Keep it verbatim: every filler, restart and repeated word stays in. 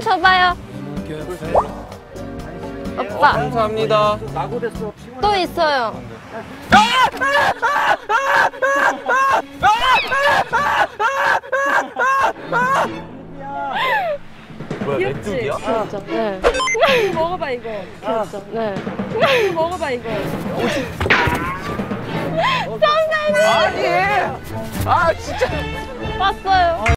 줘봐요. 오빠. 감사합니다. 또 있어요. 뭐야, 메뚜기야? 귀엽죠? 네. 이거 먹어봐 이거. 귀엽죠? 네. 이거 먹어봐 이거. 정답이 아니! 아, 진짜! 봤어요.